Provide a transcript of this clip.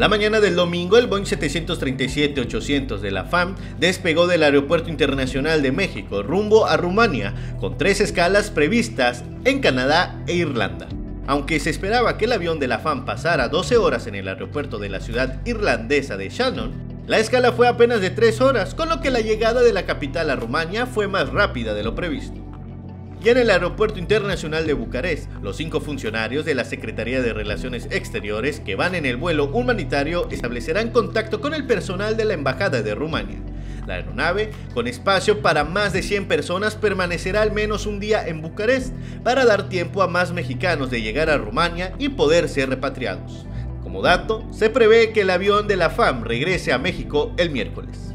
La mañana del domingo, el Boeing 737-800 de la FAM despegó del Aeropuerto Internacional de México rumbo a Rumania, con 3 escalas previstas en Canadá e Irlanda. Aunque se esperaba que el avión de la FAM pasara 12 horas en el aeropuerto de la ciudad irlandesa de Shannon, la escala fue apenas de 3 horas, con lo que la llegada de la capital a Rumania fue más rápida de lo previsto. Y en el Aeropuerto Internacional de Bucarest, los 5 funcionarios de la Secretaría de Relaciones Exteriores que van en el vuelo humanitario establecerán contacto con el personal de la Embajada de Rumania. La aeronave, con espacio para más de 100 personas, permanecerá al menos un día en Bucarest para dar tiempo a más mexicanos de llegar a Rumania y poder ser repatriados. Como dato, se prevé que el avión de la FAM regrese a México el miércoles.